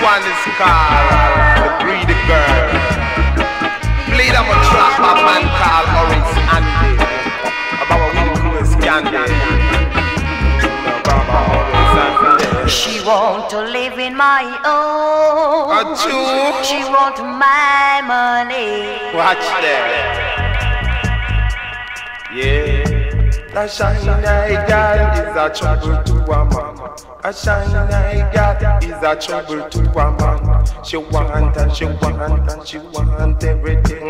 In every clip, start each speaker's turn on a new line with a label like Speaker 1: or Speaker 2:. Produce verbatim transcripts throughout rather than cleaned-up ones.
Speaker 1: one is called The Greedy Girl. Played on a track by a man called Horace Andy. About a really cool scandal.
Speaker 2: She want to live in my own.
Speaker 1: A two.
Speaker 2: She want my money.
Speaker 1: Watch that. Yeah. A shiny girl is a trouble to a man. A shiny girl is a trouble to a man. She want and she want and she want everything.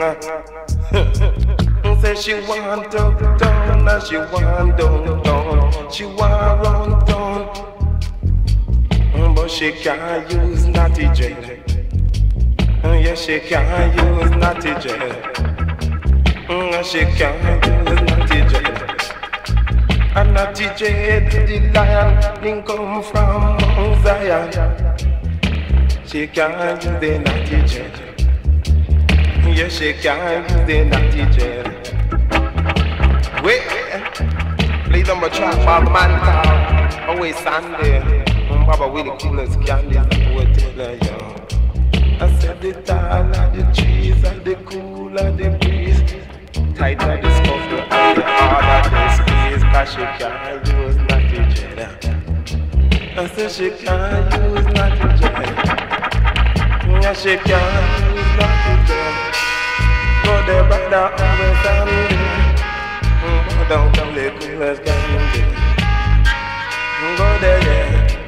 Speaker 1: Say she want up down and she want down down. She want run down, but she can't use naughty gel. Yeah, she can't use naughty gel. She can't use naughty gel. And naughty gel, the lion, didn't come from Mount Zion. She can't use the naughty gel. Yeah, she can't use the naughty gel. Wait, play them a track by a man called Always Sunday. Baba with the coolest candy that would tell her, yo. I said the tall of the trees and the cool of the breeze, tight of the scuffle and the hard of the squeeze, cause she can't use naughty gel. I said she can't use naughty gel. Yeah, she can't use naughty gel. Go there, brother, always Sunday. Go down to the coolest candy. Go there, yeah.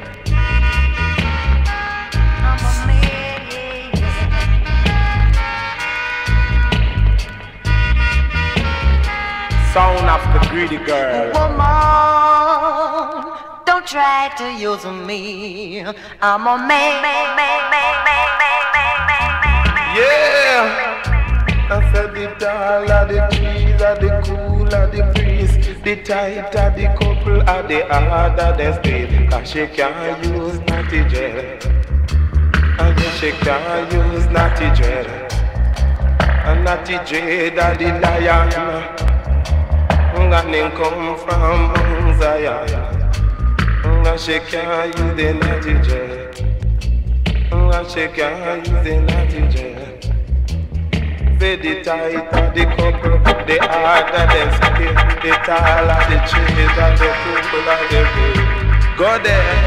Speaker 1: Sound of the greedy girl.
Speaker 2: Woman, don't try to use me. I'm a man, man, man, man, man, man, man, man, man.
Speaker 1: Yeah. I said the tall of the trees, of the cool of the breeze, the tight of the couple, of the hard of the state. Cause she can't use naughty gel. And she can't use naughty gel. And naughty gel of the lion. And they come from Mount Zion. And she can't use the naughty gel. And she can't use the naughty gel. Say the tight of the couple, the hard of the skin, the tall of the trees, and the people of the road. Go there.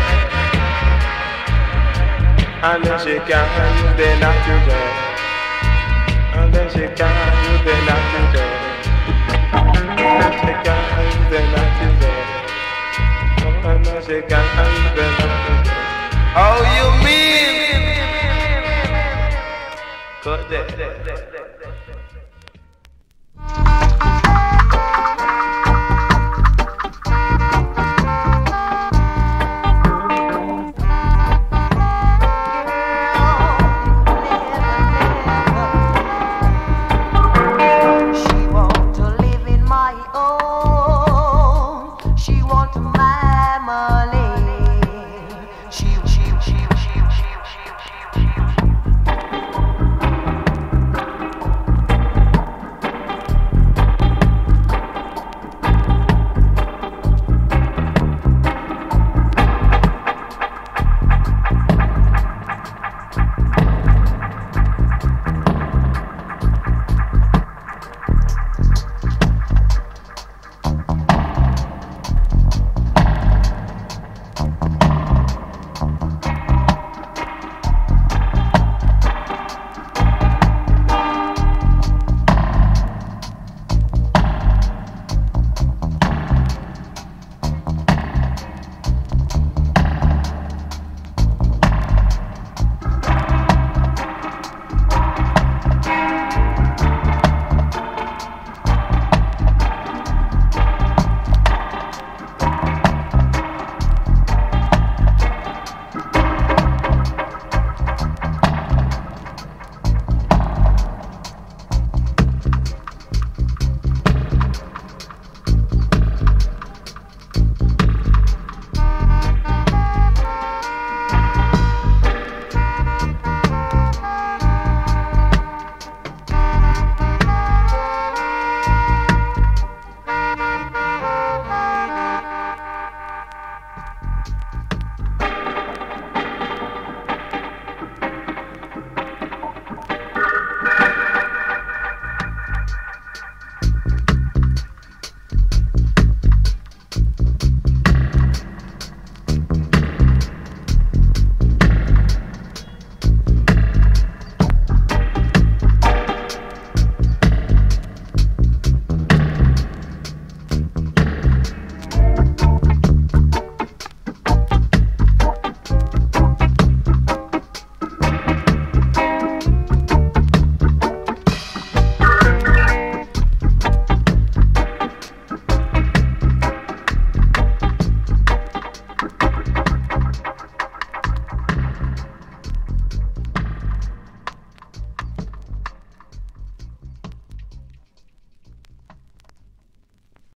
Speaker 1: And then she can't use the naughty gel. And then she can't use the naughty gel. She can't use the naughty gel. And then she can't use the naughty gel. Oh, you mean? Go there.